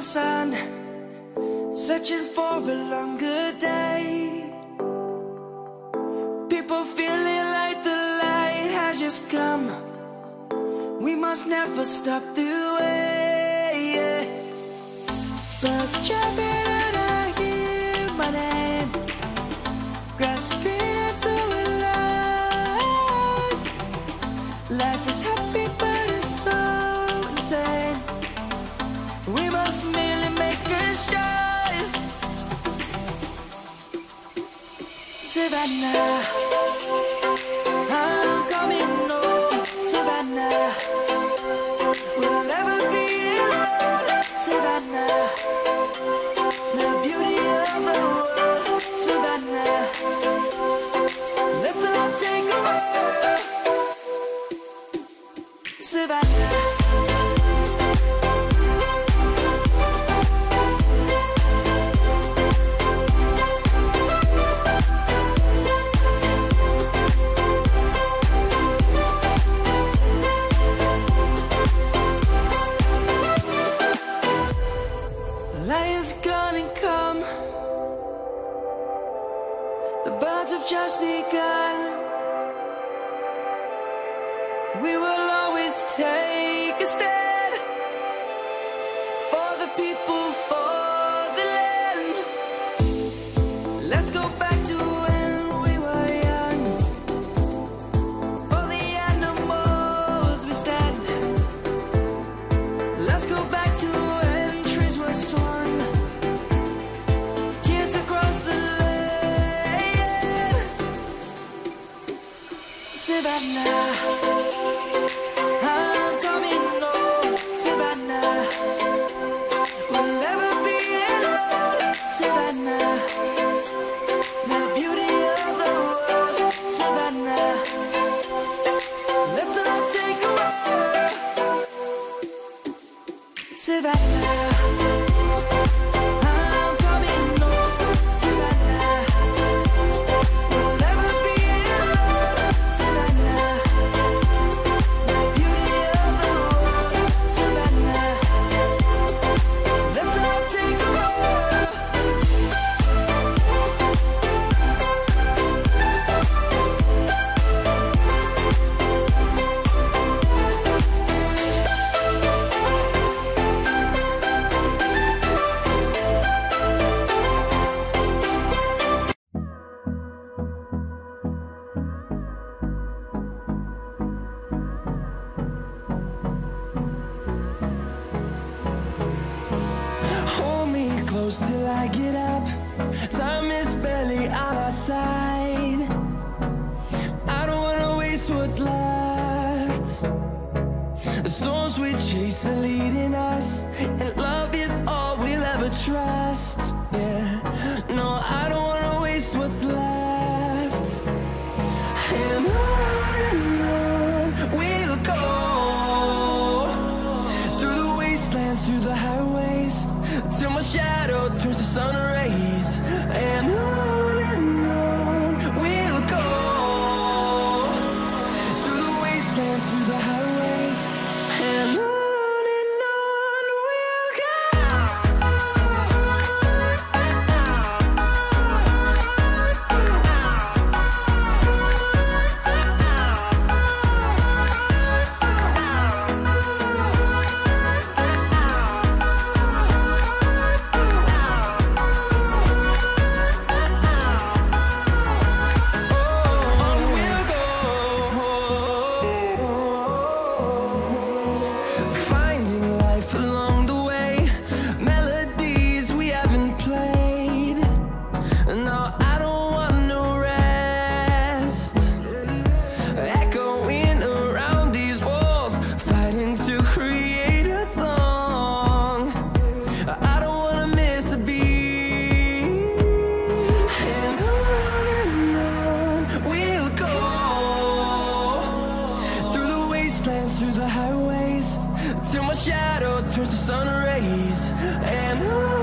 sun, searching for a longer day. People feeling like the light has just come. We must never stop the way, yeah. Birds chirping and I hear my name, grasping into a life. Life is happy but it's so insane. We must merely make a start. Savannah, I'm coming home. Savannah, we'll never be alone. Savannah, the beauty of the world. Savannah, let's all take a walk. Savannah, lion's gonna come. The birds have just begun. We will always take a stand for the people, for the land. Let's go back to when we were young. For the animals we stand. Let's go back to when trees were swung. Kids across the land. Savannah, I'm coming home. Savannah, we'll never be alone. Savannah, the beauty of the world. Savannah, let's all take a walk. Savannah, I'm coming home. Savannah, we'll never be alone. Savannah, the beauty of the world. Savannah, let's all take a walk. Hold me close till I get up. Time is barely on our side. I don't wanna waste what's left. The storms we chase are leading us, and love is all we'll ever trust. Yeah, no, I don't wanna waste what's left. And on we'll go, through the wastelands, through the highways, till my shadow turns to sun rays. And on we'll go, through the wastelands, through the highways. And on we'll go. Through the highways, till my shadow turns to sun rays. And on